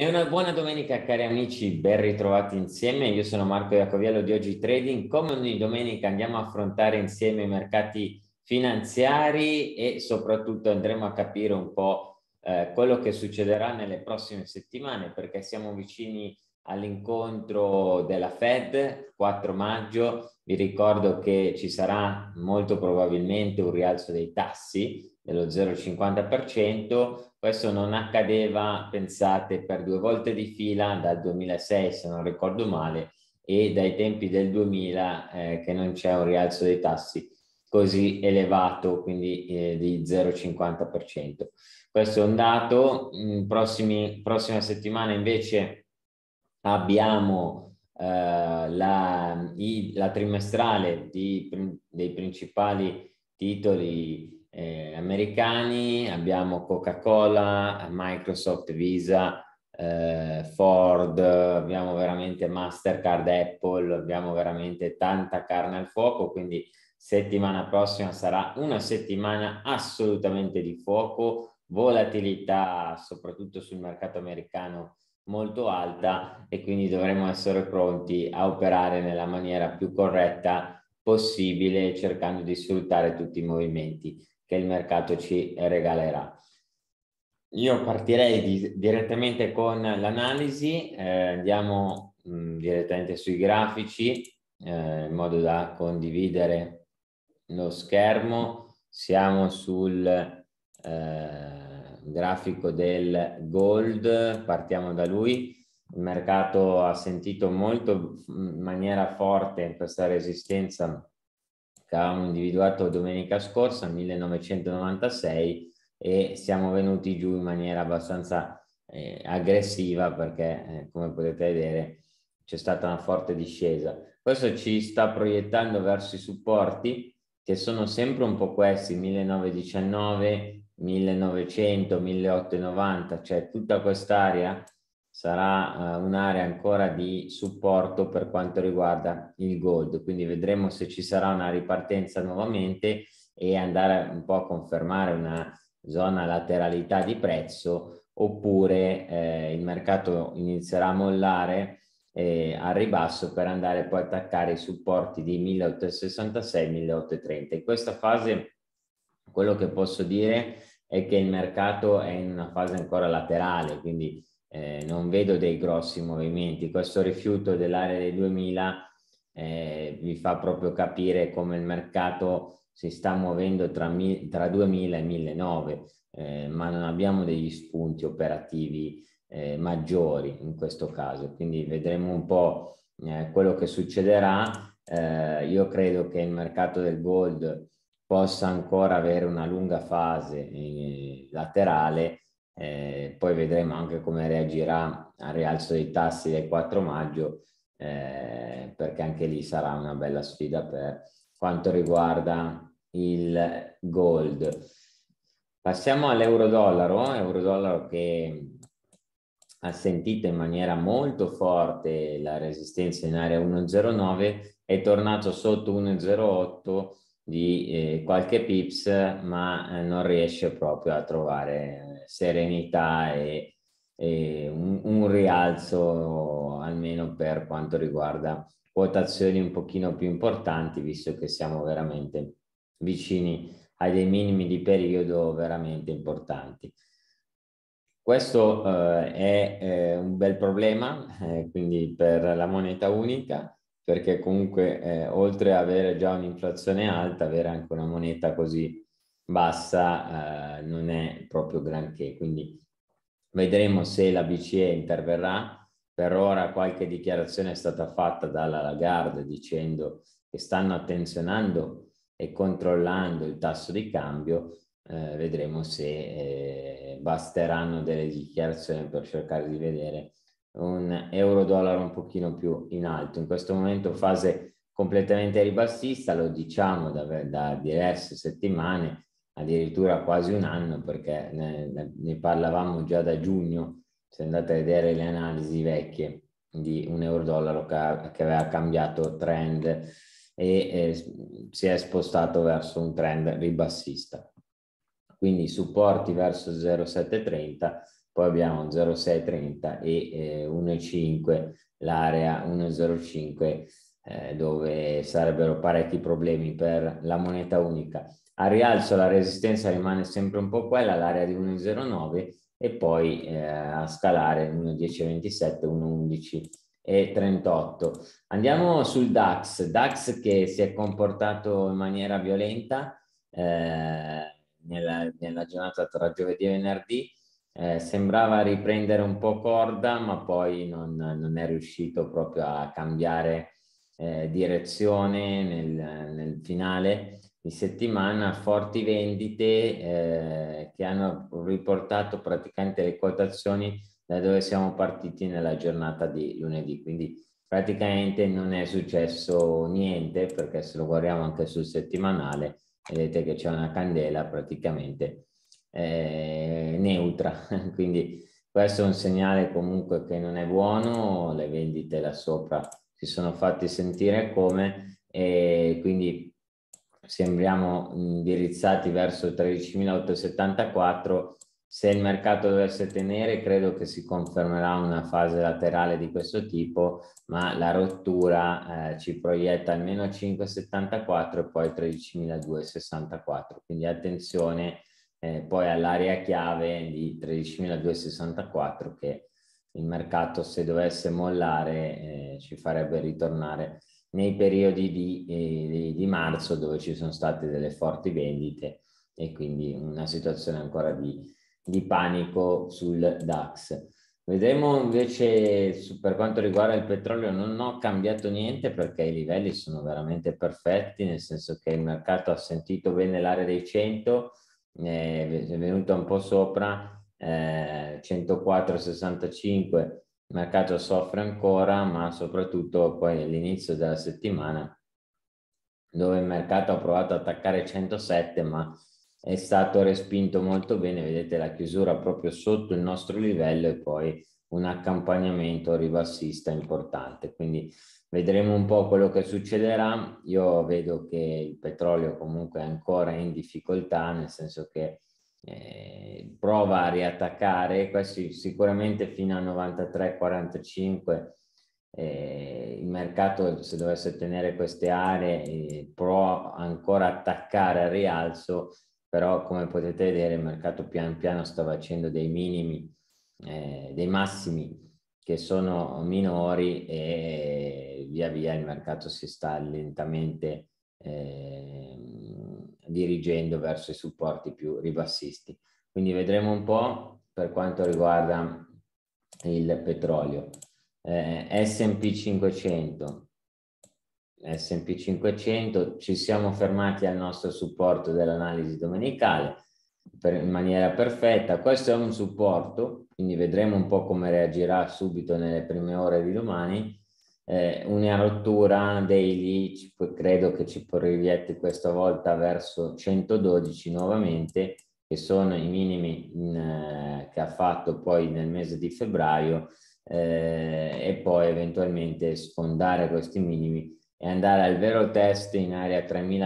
E una buona domenica cari amici, ben ritrovati insieme. Io sono Marco Iacoviello di Oggi Trading. Come ogni domenica andiamo a affrontare insieme i mercati finanziari e soprattutto andremo a capire un po' quello che succederà nelle prossime settimane, perché siamo vicini all'incontro della Fed 4 maggio. Vi ricordo che ci sarà molto probabilmente un rialzo dei tassi dello 0,50%. Questo non accadeva, pensate, per 2 volte di fila dal 2006, se non ricordo male, e dai tempi del 2000 che non c'è un rialzo dei tassi così elevato, quindi di 0,50%. Questo è un dato. Prossima settimana invece abbiamo la trimestrale dei principali titoli americani. Abbiamo Coca-Cola, Microsoft, Visa, Ford, abbiamo veramente Mastercard, Apple, abbiamo veramente tanta carne al fuoco, quindi settimana prossima sarà una settimana assolutamente di fuoco, volatilità soprattutto sul mercato americano molto alta, e quindi dovremo essere pronti a operare nella maniera più corretta possibile, cercando di sfruttare tutti i movimenti che il mercato ci regalerà. Io partirei direttamente con l'analisi, andiamo direttamente sui grafici in modo da condividere lo schermo. Siamo sul grafico del gold, partiamo da lui. Il mercato ha sentito molto in maniera forte questa resistenza che avevamo individuato domenica scorsa, 1996, e siamo venuti giù in maniera abbastanza aggressiva perché, come potete vedere, c'è stata una forte discesa. Questo ci sta proiettando verso i supporti, che sono sempre un po' questi, 1919, 1900, 1890, cioè tutta quest'area sarà un'area ancora di supporto per quanto riguarda il gold, quindi vedremo se ci sarà una ripartenza nuovamente e andare un po' a confermare una zona lateralità di prezzo, oppure il mercato inizierà a mollare al ribasso per andare poi a attaccare i supporti di 1866 1830. In questa fase quello che posso dire è che il mercato è in una fase ancora laterale, quindi non vedo dei grossi movimenti. Questo rifiuto dell'area dei 2000 vi fa proprio capire come il mercato si sta muovendo tra 2000 e 1009, ma non abbiamo degli spunti operativi maggiori in questo caso, quindi vedremo un po' quello che succederà. Io credo che il mercato del gold possa ancora avere una lunga fase laterale, poi vedremo anche come reagirà al rialzo dei tassi del 4 maggio, perché anche lì sarà una bella sfida per quanto riguarda il gold. Passiamo all'euro-dollaro, euro-dollaro che ha sentito in maniera molto forte la resistenza in area 1,09, è tornato sotto 1,08 di qualche pips, ma non riesce proprio a trovare serenità e un rialzo, almeno per quanto riguarda quotazioni un pochino più importanti, visto che siamo veramente vicini ai dei minimi di periodo veramente importanti. Questo è un bel problema, quindi per la moneta unica, perché comunque oltre ad avere già un'inflazione alta, avere anche una moneta così bassa non è proprio granché. Quindi vedremo se la BCE interverrà. Per ora qualche dichiarazione è stata fatta dalla Lagarde dicendo che stanno attenzionando e controllando il tasso di cambio. Vedremo se basteranno delle dichiarazioni per cercare di vedere un euro-dollaro un pochino più in alto. In questo momento fase completamente ribassista, lo diciamo da diverse settimane, addirittura quasi un anno, perché ne parlavamo già da giugno, se andate a vedere le analisi vecchie di un euro-dollaro che aveva cambiato trend e si è spostato verso un trend ribassista. Quindi supporti verso 0,730 poi abbiamo 0,630 e 1,5 l'area 1,05 dove sarebbero parecchi problemi per la moneta unica. A rialzo la resistenza rimane sempre un po' quella, l'area di 1,09 e poi a scalare 1,1027, 1,11 e 38. Andiamo sul DAX che si è comportato in maniera violenta nella giornata tra giovedì e venerdì. Sembrava riprendere un po' corda, ma poi non è riuscito proprio a cambiare direzione nel finale di settimana. Forti vendite che hanno riportato praticamente le quotazioni da dove siamo partiti nella giornata di lunedì, quindi praticamente non è successo niente, perché se lo guardiamo anche sul settimanale vedete che c'è una candela praticamente neutra, quindi questo è un segnale comunque che non è buono. Le vendite là sopra si sono fatti sentire come, e quindi sembriamo indirizzati verso 13.874. Se il mercato dovesse tenere, credo che si confermerà una fase laterale di questo tipo, ma la rottura ci proietta almeno 5,74 e poi 13.264. Quindi attenzione poi all'area chiave di 13.264, che il mercato, se dovesse mollare, ci farebbe ritornare nei periodi di marzo, dove ci sono state delle forti vendite e quindi una situazione ancora di panico sul DAX. Vedremo invece per quanto riguarda il petrolio. Non ho cambiato niente perché i livelli sono veramente perfetti, nel senso che il mercato ha sentito bene l'area dei 100, è venuto un po' sopra 104,65. Il mercato soffre ancora, ma soprattutto poi all'inizio della settimana, dove il mercato ha provato ad attaccare 107, ma è stato respinto molto bene. Vedete la chiusura proprio sotto il nostro livello e poi un accompagnamento ribassista importante. Quindi vedremo un po' quello che succederà. Io vedo che il petrolio comunque è ancora in difficoltà, nel senso che prova a riattaccare, questi sicuramente fino a 93,45. Il mercato, se dovesse tenere queste aree, può ancora attaccare al rialzo, però come potete vedere il mercato pian piano sta facendo dei minimi, dei massimi che sono minori, e via via il mercato si sta lentamente dirigendo verso i supporti più ribassisti. Quindi vedremo un po' per quanto riguarda il petrolio. S&P 500. S&P 500 ci siamo fermati al nostro supporto dell'analisi domenicale in maniera perfetta. Questo è un supporto, quindi vedremo un po' come reagirà subito nelle prime ore di domani. Una rottura daily credo che ci proietti questa volta verso 112 nuovamente, che sono i minimi che ha fatto poi nel mese di febbraio, e poi eventualmente sfondare questi minimi e andare al vero test in area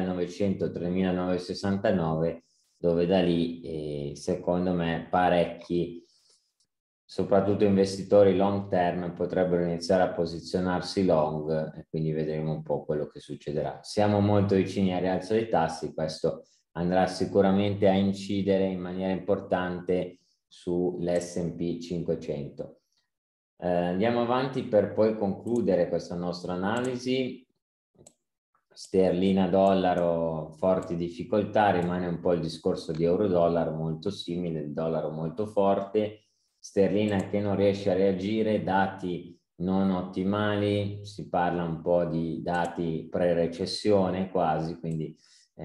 3.900-3.969, dove da lì secondo me parecchi, soprattutto investitori long term, potrebbero iniziare a posizionarsi long, e quindi vedremo un po' quello che succederà. Siamo molto vicini al rialzo dei tassi, questo andrà sicuramente a incidere in maniera importante sull'S&P 500. Andiamo avanti per poi concludere questa nostra analisi. Sterlina dollaro, forti difficoltà, rimane un po' il discorso di euro dollaro, molto simile, il dollaro molto forte, sterlina che non riesce a reagire, dati non ottimali, si parla un po' di dati pre-recessione quasi, quindi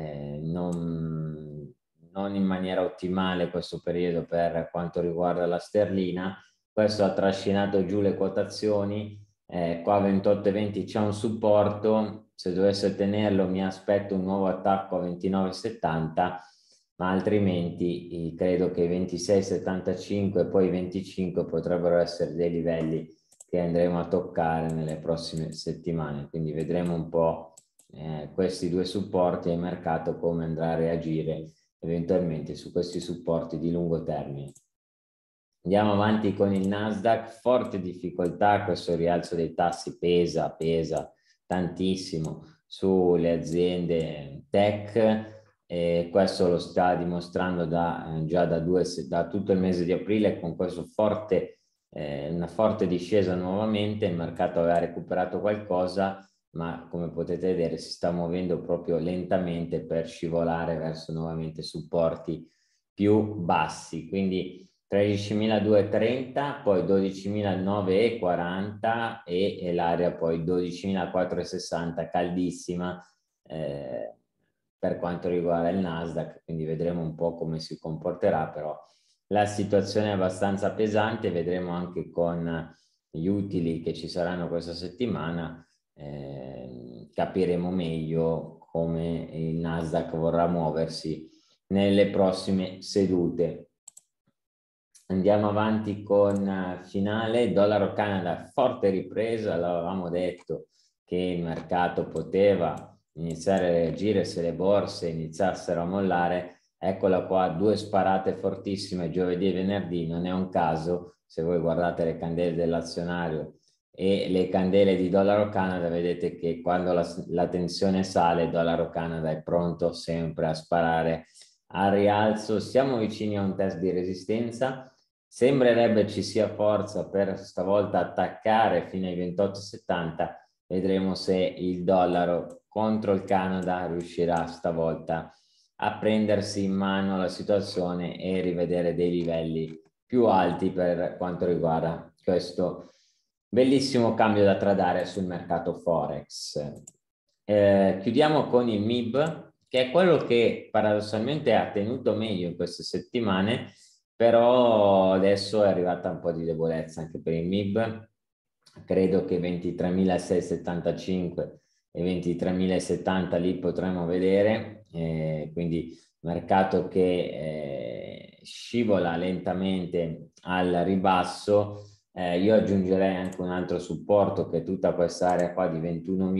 non in maniera ottimale questo periodo per quanto riguarda la sterlina. Questo ha trascinato giù le quotazioni. Qua 28,20 c'è un supporto, se dovesse tenerlo mi aspetto un nuovo attacco a 29,70, ma altrimenti credo che i 26,75 e poi i 25 potrebbero essere dei livelli che andremo a toccare nelle prossime settimane, quindi vedremo un po' questi due supporti e il mercato come andrà a reagire eventualmente su questi supporti di lungo termine. Andiamo avanti con il Nasdaq, forte difficoltà, questo rialzo dei tassi pesa tantissimo sulle aziende tech, e questo lo sta dimostrando già da tutto il mese di aprile con questo una forte discesa nuovamente. Il mercato aveva recuperato qualcosa, ma come potete vedere si sta muovendo proprio lentamente per scivolare verso nuovamente supporti più bassi, quindi 13.230, poi 12.940 e l'area poi 12.460, caldissima per quanto riguarda il Nasdaq, quindi vedremo un po' come si comporterà, però la situazione è abbastanza pesante. Vedremo anche con gli utili che ci saranno questa settimana, capiremo meglio come il Nasdaq vorrà muoversi nelle prossime sedute. Andiamo avanti con finale, dollaro Canada, forte ripresa, l'avevamo detto che il mercato poteva iniziare a reagire se le borse iniziassero a mollare. Eccola qua, due sparate fortissime giovedì e venerdì, non è un caso, se voi guardate le candele dell'azionario e le candele di dollaro Canada, vedete che quando la tensione sale, il dollaro Canada è pronto sempre a sparare al rialzo. Siamo vicini a un test di resistenza. Sembrerebbe ci sia forza per stavolta attaccare fino ai 28,70. Vedremo se il dollaro contro il Canada riuscirà stavolta a prendersi in mano la situazione e rivedere dei livelli più alti per quanto riguarda questo bellissimo cambio da tradare sul mercato Forex. Chiudiamo con il MIB, che è quello che paradossalmente ha tenuto meglio in queste settimane, però adesso è arrivata un po' di debolezza anche per il MIB. Credo che 23.675 e 23.070 lì potremo vedere, quindi mercato che scivola lentamente al ribasso. Io aggiungerei anche un altro supporto, che è tutta questa area qua di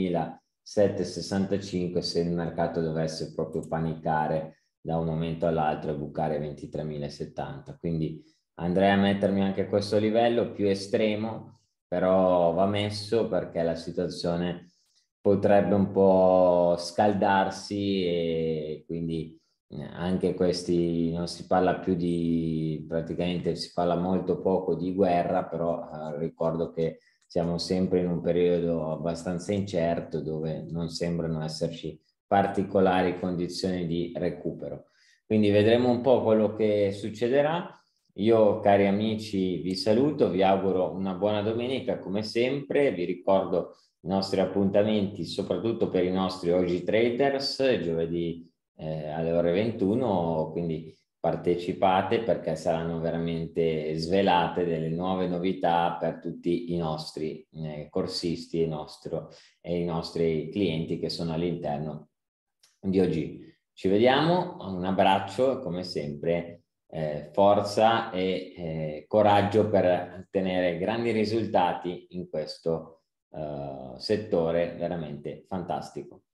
21.765, se il mercato dovesse proprio panicare da un momento all'altro e bucare 23.070. Quindi andrei a mettermi anche a questo livello più estremo, però va messo perché la situazione potrebbe un po' scaldarsi, e quindi anche questi non si parla più di, praticamente si parla molto poco di guerra, però ricordo che siamo sempre in un periodo abbastanza incerto dove non sembrano esserci particolari condizioni di recupero. Quindi vedremo un po' quello che succederà. Io, cari amici, vi saluto, vi auguro una buona domenica come sempre. Vi ricordo i nostri appuntamenti, soprattutto per i nostri oggi traders, giovedì alle ore 21, quindi partecipate perché saranno veramente svelate delle nuove novità per tutti i nostri corsisti e i nostri clienti che sono all'interno di OG. Ci vediamo, un abbraccio, come sempre, forza e coraggio per ottenere grandi risultati in questo settore veramente fantastico.